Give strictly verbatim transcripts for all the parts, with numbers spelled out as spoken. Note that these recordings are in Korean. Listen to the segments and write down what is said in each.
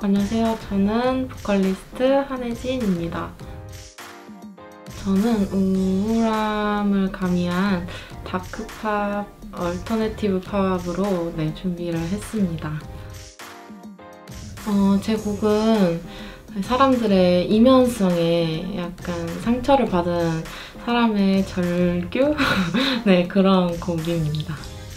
안녕하세요. 저는 보컬리스트 한혜진입니다. 저는 우울함을 가미한 다크팝, 얼터내티브 팝으로 네, 준비를 했습니다. 어, 제 곡은 사람들의 이면성에 약간 상처를 받은 사람의 절규? 네, 그런 곡입니다.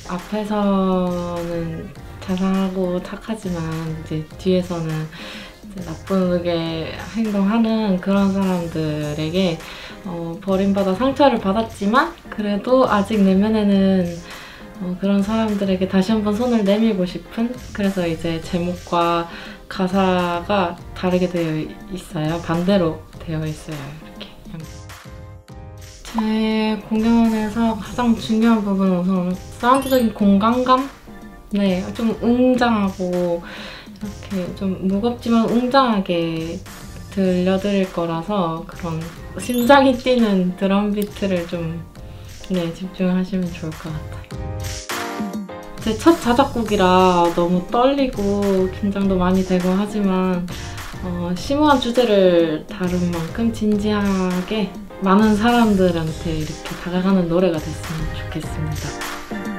앞에서는 자상하고 착하지만 이제 뒤에서는 이제 나쁘게 행동하는 그런 사람들에게 어, 버림받아 상처를 받았지만 그래도 아직 내면에는 어, 그런 사람들에게 다시 한번 손을 내밀고 싶은, 그래서 이제 제목과 가사가 다르게 되어 있어요. 반대로 되어 있어요. 이렇게. 제 공연에서 가장 중요한 부분은 우선 사운드적인 공간감? 네, 좀 웅장하고 이렇게 좀 무겁지만 웅장하게 들려드릴 거라서 그런 심장이 뛰는 드럼 비트를 좀 네, 집중하시면 좋을 것 같아요. 제 첫 자작곡이라 너무 떨리고 긴장도 많이 되고 하지만 어, 심오한 주제를 다룬 만큼 진지하게 많은 사람들한테 이렇게 다가가는 노래가 됐으면 좋겠습니다.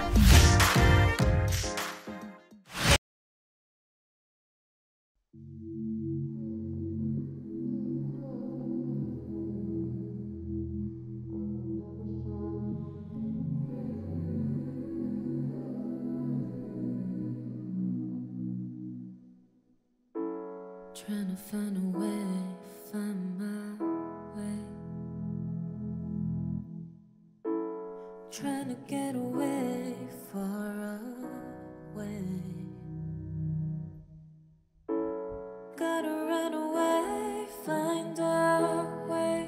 Trying to find a way, find my way. Trying to get away, far away. Gotta run away, find a way.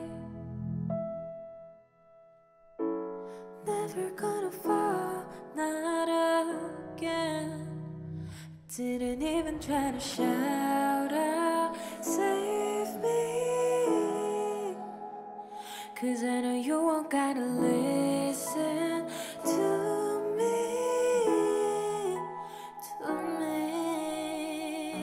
Never gonna fall, not again. Didn't even try to shout out, save me, 'cause I know you won't gotta listen to me, to me.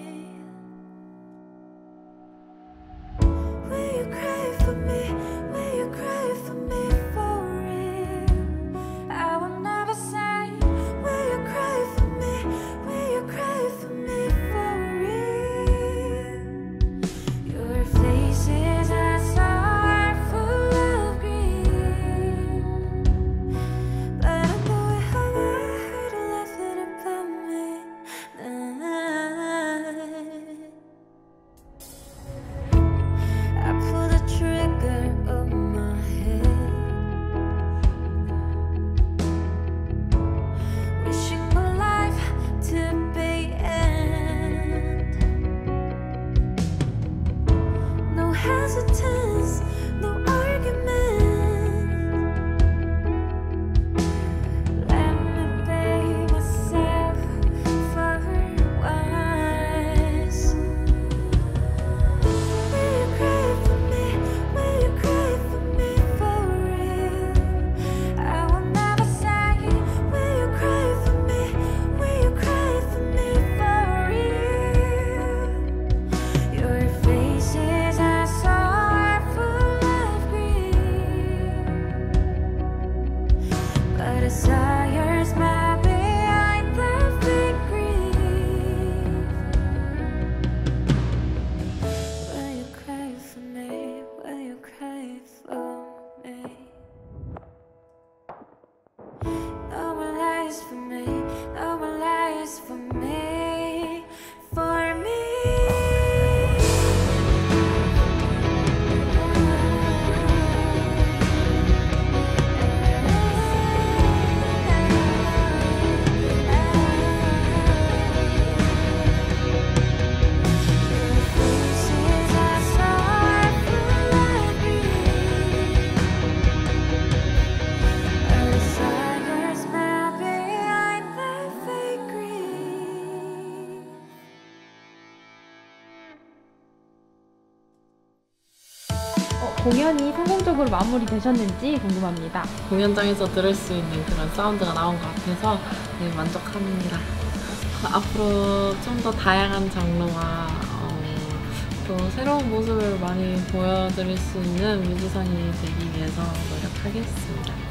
Will you cry for me? Will you cry for me for real? I will never say, will you cry for me? Will you cry for me for real? Your faces I saw are full of grief, but I know it how I heard laughing about me. I pull the trigger of my head, wishing my life to be end. No hesitance, no argument. Let me be myself for once. Will you cry for me? Will you cry for me for real? I will never say, will you cry for me? Will you cry for me for real? Your faces I saw are full of grief, but I saw your smile behind the fake grief. Will you cry for me? Will you cry for me? No more lies for me, no more lies for me, for me. Your faces I saw are full of grief, but I saw your smile behind the fake grief. 어, 공연이 성공적으로 마무리되셨는지 궁금합니다. 공연장에서 들을 수 있는 그런 사운드가 나온 것 같아서 네, 만족합니다. 앞으로 좀 더 다양한 장르와 어, 또 새로운 모습을 많이 보여드릴 수 있는 뮤지션이 되기 위해서 노력하겠습니다.